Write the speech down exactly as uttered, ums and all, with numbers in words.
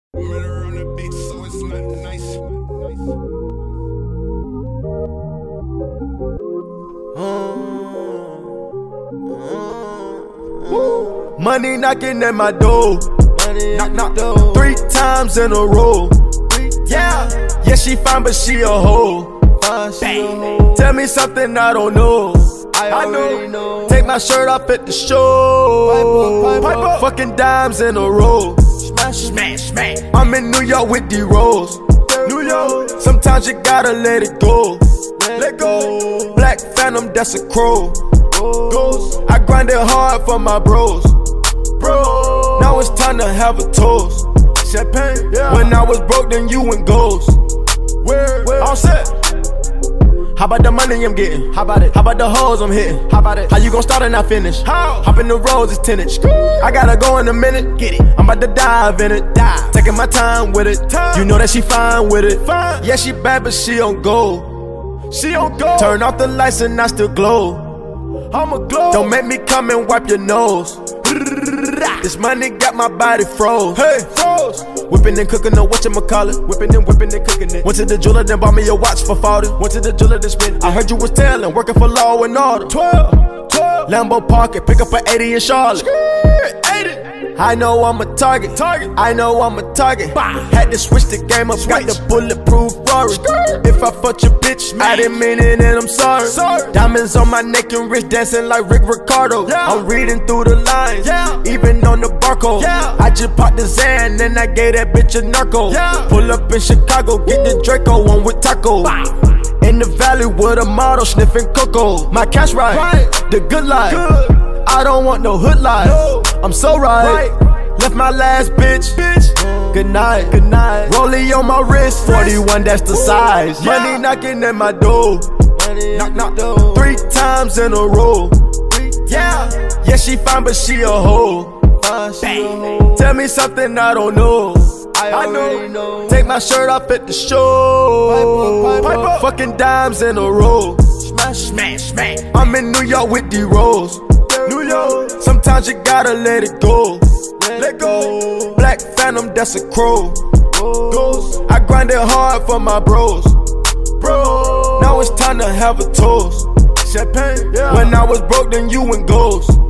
Murder on the beat, so it's not nice. Money knocking at my door. Money Knock, knock, door. three times in a row. Yeah, yeah, she fine, but she a hoe. Fine, she a hoe. Tell me something I don't know. I I already know. know. Take my shirt off at the show. Pipe up, pipe up. Fucking dimes in a row. Smash, smash, smash. I'm in New York with D Rose. New York. Sometimes you gotta let it go. Let go. Black Phantom, that's a crow. Ghost. I grinded hard for my bros. Bro. Now it's time to have a toast. Champagne. Yeah. When I was broke, then you went ghost. Where? Where? All set. How about the money I'm getting? How about it? How about the hoes I'm hitting? How about it? How you gon' start and not finish? How? Hop in the roads, it's ten inch. I gotta go in a minute. Get it. I'm about to dive in it. Dive. Taking my time with it. Time. You know that she fine with it. Fine. Yeah, she bad, but she on go. She on go. Turn off the lights and I still glow. I'm a glow. Don't make me come and wipe your nose. This money got my body froze. Hey, froze. Whipping and cooking the whatchamacallit. Whipping and whipping and cooking it. Went to the jeweler, then bought me a watch for forty. Went to the jeweler, then spent. I heard you was tailing, working for Law and Order. twelve, twelve. Lambo Parker, pick up an eighty in Charlotte. eighty. I know I'm a target. Target. I know I'm a target. Bah. Had to switch the game up. Switch. Got the bulletproof Rory. If I fuck your bitch, I didn't mean it and I'm sorry. sorry. Diamonds on my neck and wrist dancing like Rick Ricardo. Yeah. I'm reading through the lines, yeah. Even on the barcode. Yeah. I just popped the Zan and I gave that bitch a narco. Yeah. Pull up in Chicago, get the Draco on with taco. Bah. In the valley with a model sniffing cocoa. My cash right, right. The good life. Good. I don't want no hood life. No. I'm so right. right. Left my last bitch. bitch. Mm. Good night. Good night. Rollie on my wrist. forty-one, that's the Ooh. Size. Yeah. Money knocking at my door. Money knock, knock. Door. Three times in a row. Yeah. Yeah, she fine, but she a hoe. Fine, she a hoe. Tell me something I don't know. I, I know. know. Take my shirt off at the show. Pipe up, pipe up. Fucking dimes in a row. Smash, smash, smash. I'm in New York with D Rose. New York. Sometimes you gotta let it go. Let, let go. Black Phantom, that's a crow. Ghost. I grinded hard for my bros. Bro. Now it's time to have a toast. Champagne. Yeah. When I was broke, then you went ghost.